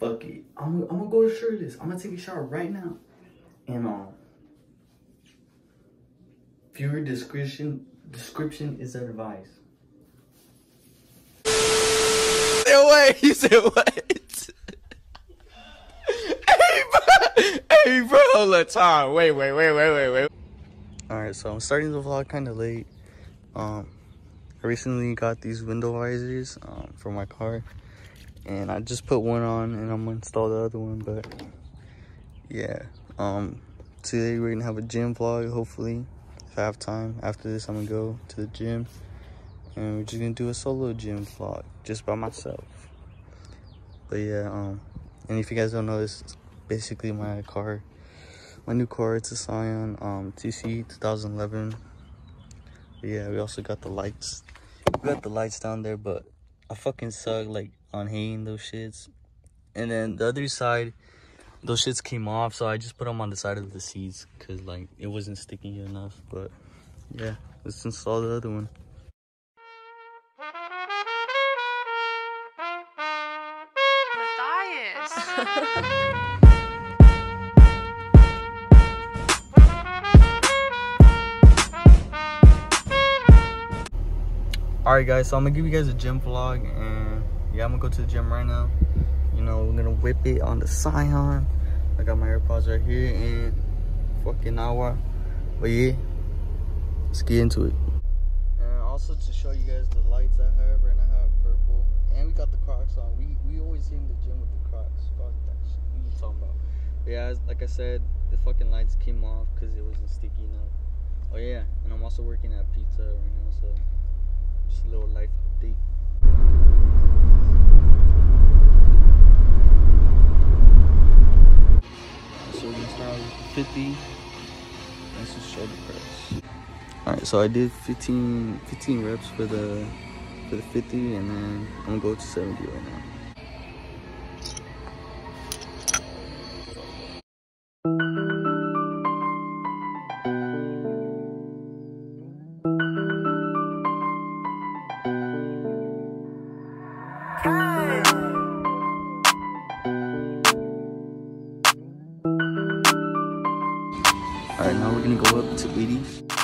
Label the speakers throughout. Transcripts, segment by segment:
Speaker 1: fuck it. I'm gonna go shirtless. I'm gonna take a shower right now. And viewer description is advice.
Speaker 2: Wait, you said what? Hey bro, hold on, time. Wait. Alright, so I'm starting the vlog kind of late. I recently got these window visors for my car, and I just put one on and I'm gonna install the other one. But yeah, today we're gonna have a gym vlog. Hopefully, if I have time after this, I'm gonna go to the gym and we're just gonna do a solo gym vlog just by myself. But yeah, and if you guys don't know, this is basically my car, my new car. It's a Scion TC 2011. But yeah, we also got the lights. We got the lights down there, but I fucking suck like on hanging those shits. And then the other side, those shits came off, so I just put them on the side of the seats because like it wasn't sticking enough. But yeah, let's install the other one. Alright guys, so I'm gonna give you guys a gym vlog, and yeah, I'm gonna go to the gym right now. You know, we're gonna whip it on the Scion. I got my AirPods right here and fucking hour. But yeah, let's get into it. And also to show you guys the lights I have right now, I have purple. And we got the Crocs on. We always see in the gym with the Crocs. Fuck that shit. What are you talking about? But yeah, like I said, the fucking lights came off because it wasn't sticky enough. Oh yeah, and I'm also working at Pizza right now, so just a little life update. So we're gonna start with 50. Let's just shoulder press. Alright, so I did 15 reps for the 50, and then I'm gonna go to 70 right now. Alright, now we're gonna go up to 80.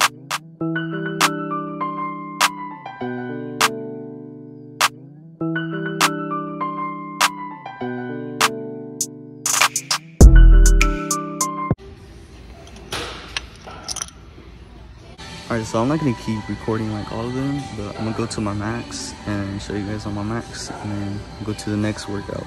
Speaker 2: Alright, so I'm not gonna keep recording like all of them, but I'm gonna go to my max and show you guys on my max, and then go to the next workout.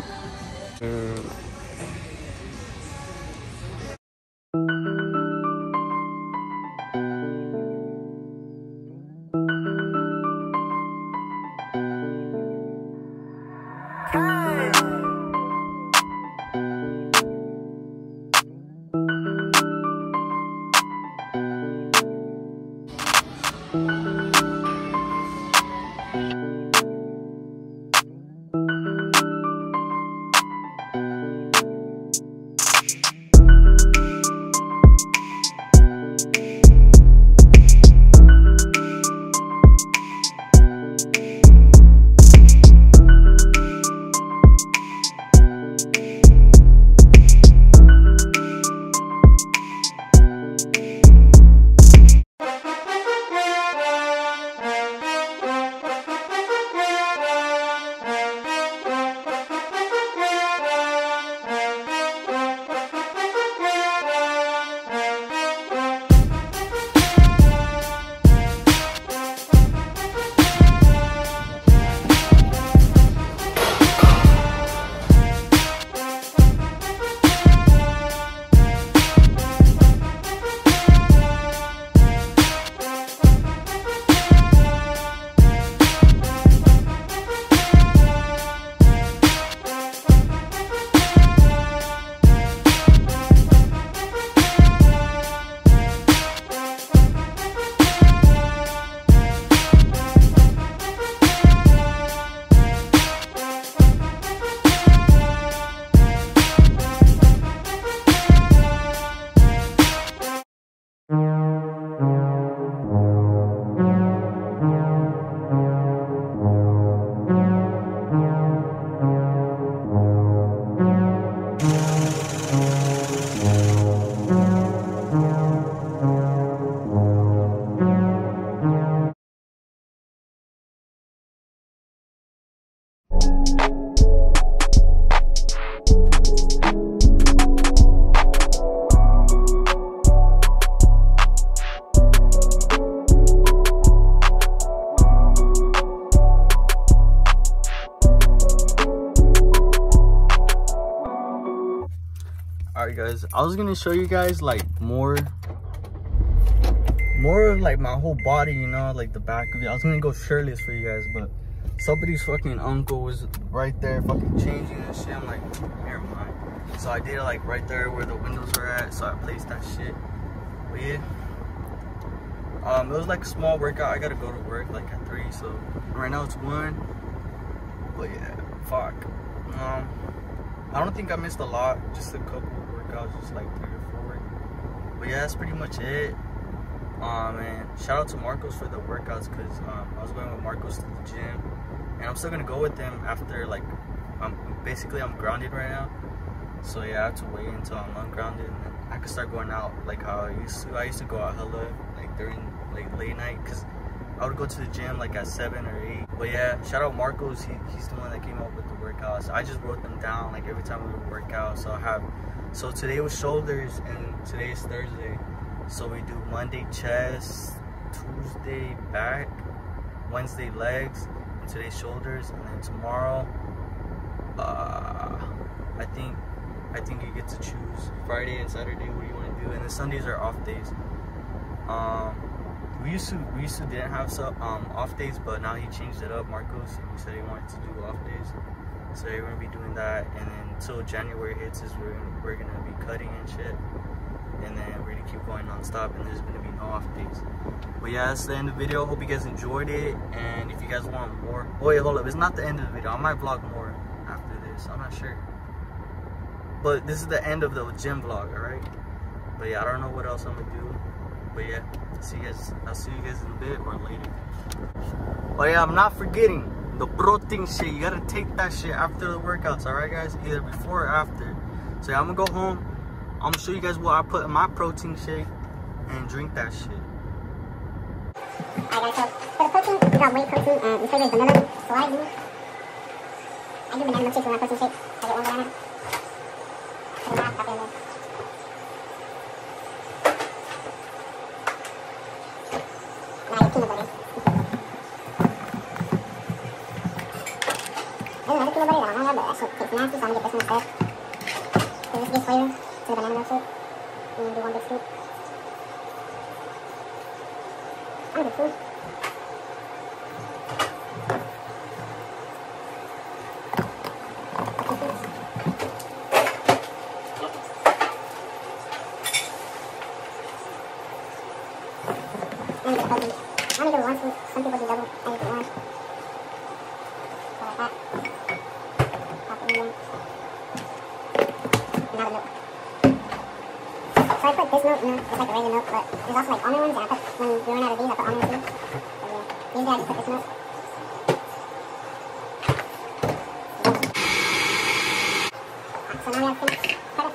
Speaker 2: Alright guys, I was gonna show you guys like more of like my whole body, you know, like the back of it. I was gonna go shirtless for you guys, but somebody's fucking uncle was right there fucking changing and shit. I'm like, never mind. So I did it like right there where the windows are at, so I placed that shit. But yeah, it was like a small workout. I gotta go to work like at 3, so right now it's 1. But yeah, fuck. I don't think I missed a lot, just a couple workouts, just like 3 or 4. But yeah, that's pretty much it. And shout out to Marcos for the workouts, because I was going with Marcos to the gym, and I'm still gonna go with him after, like, I'm grounded right now. So yeah, I have to wait until I'm ungrounded, and then I can start going out like how I used to. I used to go out hella like during like late night, because I would go to the gym like at 7 or 8. But yeah, shout out Marcos. He's the one that came up with the workouts. I just wrote them down like every time we would work out. So today was shoulders, and today is Thursday. So we do Monday chest, Tuesday back, Wednesday legs, and today shoulders, and then tomorrow, I think you get to choose Friday and Saturday what you want to do, and then Sundays are off days. We used to didn't have some off days, but now he changed it up, Marcos, and he said he wanted to do off days. So we're gonna be doing that, and then until January hits is we're gonna be cutting and shit. And then we're gonna keep going non-stop, and there's gonna be no off days. But yeah, that's the end of the video. Hope you guys enjoyed it, and if you guys want more, oh wait, hold up, it's not the end of the video. I might vlog more after this, I'm not sure, but this is the end of the gym vlog. All right, but yeah, I don't know what else I'm gonna do, but yeah, I'll see you guys in a bit or later. Oh yeah, I'm not forgetting the protein shit. You gotta take that shit after the workouts, all right guys, either before or after. So yeah, I'm gonna go home, I'm gonna show you guys what I put in my protein shake and drink that shit.
Speaker 3: Alright guys, so for the protein, we got whey protein and the flavor is vanilla. So I do banana milkshakes with my protein shake. I get 1 banana. Put a half in there. And I get peanut butter. There's another peanut butter that I don't have, but that shit tastes nasty, so I'm gonna get this one instead. So this gives flavor to the banana milkshake. And then do 1 big scoop. I'm good food. I'm gonna get I only do 1 scoop. Some people do double. I just do 1. So like that. Pop it in there. And now the milk. So I put this milk in, just like the regular milk, but there's also like almond ones, and I put, when we run out of these, I put almond too. So yeah, usually I just put this milk. So now we have finished product.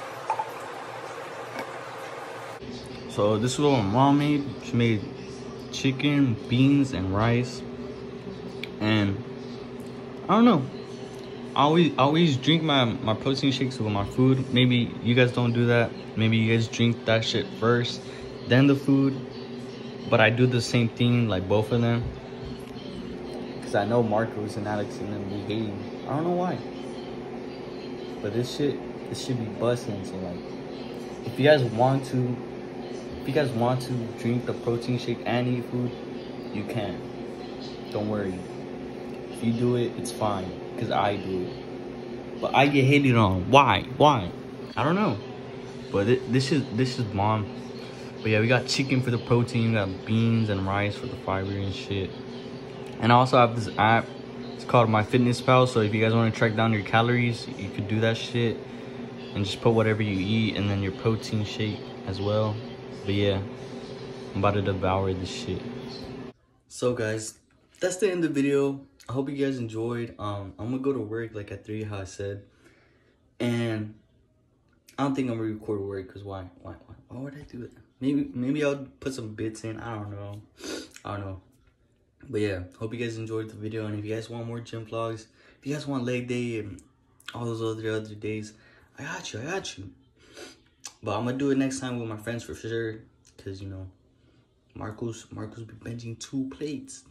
Speaker 2: So this is what my mom made. She made chicken, beans, and rice. And I don't know, I always drink my protein shakes with my food. Maybe you guys don't do that. Maybe you guys drink that shit first, then the food. But I do the same thing, like both of them, because I know Marcos and Alex and them be hating. I don't know why, but this shit be busting. So like, if you guys want to drink the protein shake and eat food, you can. Don't worry. If you do it, it's fine, because I do it. But I get hated on. Why? I don't know. But this is mom. But yeah, we got chicken for the protein, we got beans and rice for the fiber and shit. And I also have this app. It's called MyFitnessPal. So if you guys want to track down your calories, you could do that shit and just put whatever you eat and then your protein shake as well. But yeah, I'm about to devour this shit. So guys, that's the end of the video. I hope you guys enjoyed. I'm gonna go to work like at 3, how I said. And I don't think I'm gonna record work, because why would I do that? Maybe I'll put some bits in. I don't know. But yeah, hope you guys enjoyed the video. And if you guys want more gym vlogs, if you guys want leg day and all those other days, I got you. But I'm gonna do it next time with my friends for sure, because you know, Marcos be benching 2 plates,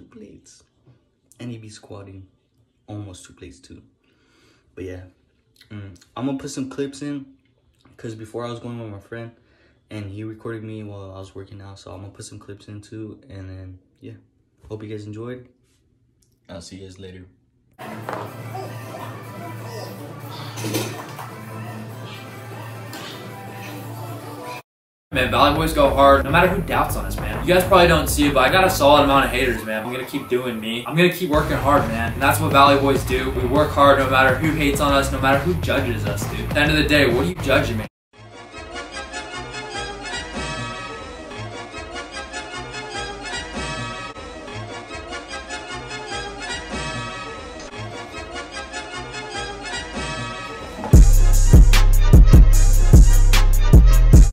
Speaker 2: and he be squatting almost 2 plates too. But yeah, I'm gonna put some clips in, because before I was going with my friend and he recorded me while I was working out, so I'm gonna put some clips in too. And then yeah, hope you guys enjoyed. I'll see you guys later.
Speaker 4: Man, Valley Boys go hard, no matter who doubts on us, man. You guys probably don't see it, but I got a solid amount of haters, man. I'm gonna keep doing me. I'm gonna keep working hard, man. And that's what Valley Boys do. We work hard no matter who hates on us, no matter who judges us, dude. At the end of the day, what are you judging, man?